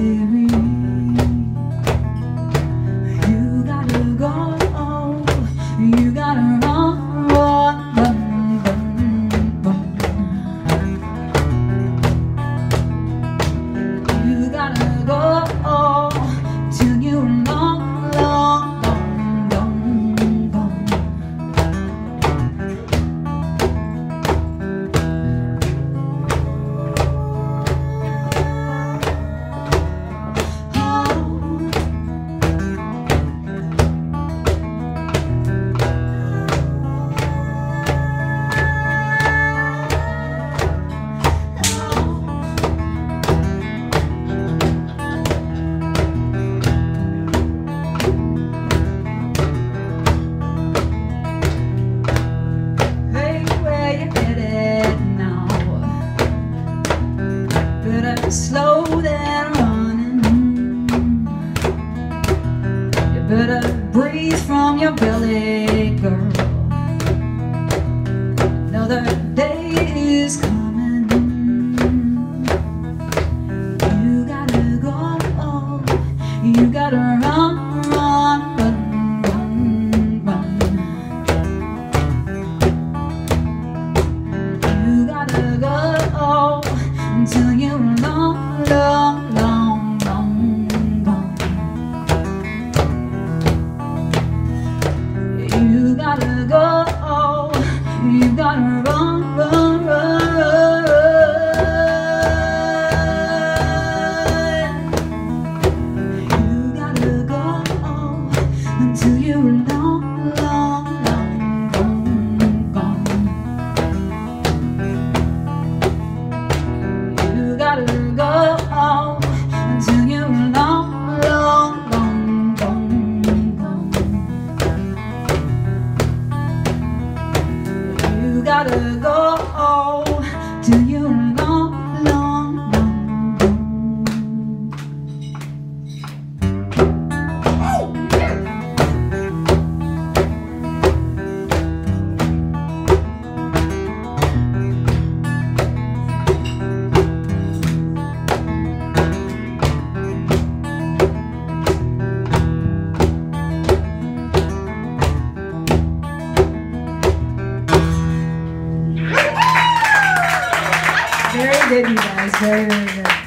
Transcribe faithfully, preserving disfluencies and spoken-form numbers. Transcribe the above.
weary. You gotta go, you gotta run, run, run, run, run. You gotta go till you're long, long, long, long gone. Slow than running. You better breathe from your belly, girl. Another day is coming. You gotta go, you gotta run, run, run, run, run. You gotta go until you're long, long, long, long gone. You gotta go, you gotta run, run, run, run. You gotta go until you're long, long, long, long gone. You gotta go until you're long, long, long, long gone. You gotta go till you're long, long, long gone. Very good, you guys. Very, very good.